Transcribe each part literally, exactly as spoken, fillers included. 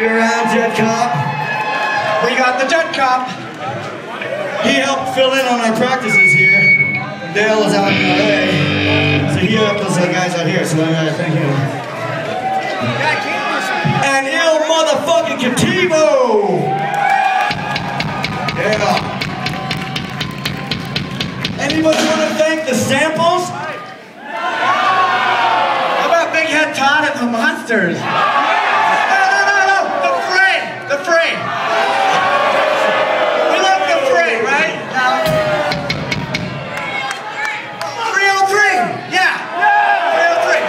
You're around, Jet Cop. We got the Jet Cop. He helped fill in on our practices here. Dale is out in L A, so he helped us guys out here, so I gotta thank him. And Il motherfucking Kativo! Yeah. Anybody want to thank the samples? How about Big Head Todd and the Monsters? No, no, no, no! The Fray! The Fray! We love the Fray, right? Now, three oh three! Yeah! three oh three!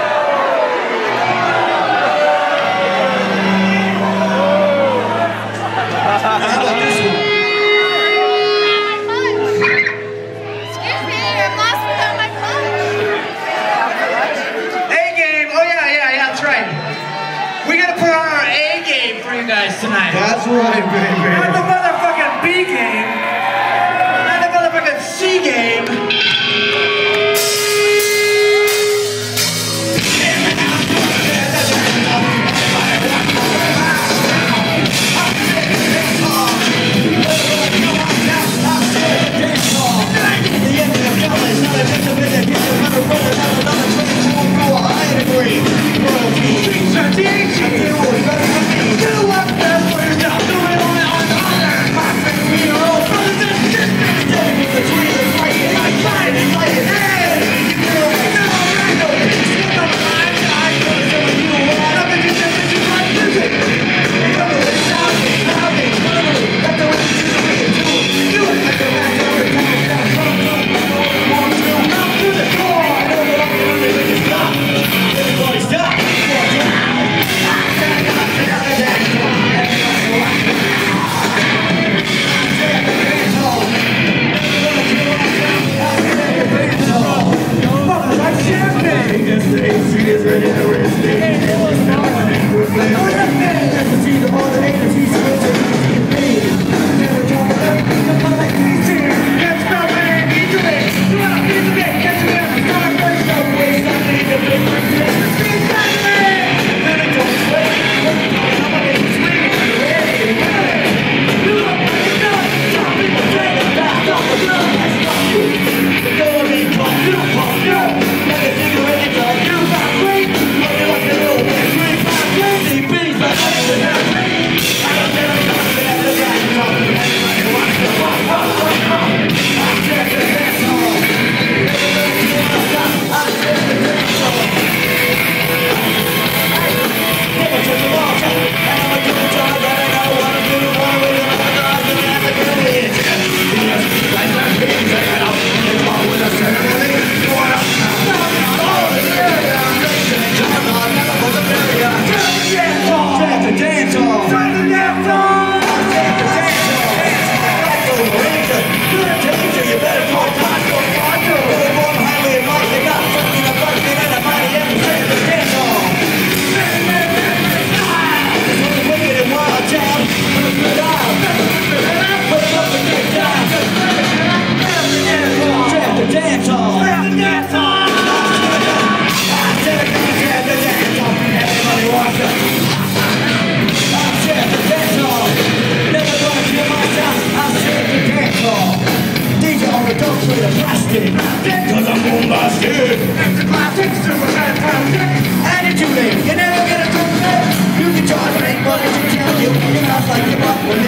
How about this one? Guys tonight. That's right, baby. Not the motherfucking B game. Not the motherfucking C game. Cause I'm bombastic. It's a classic, super fantastic. Attitude, you never get a good day. You can charge me, but it's a tell you. You're not like your butt.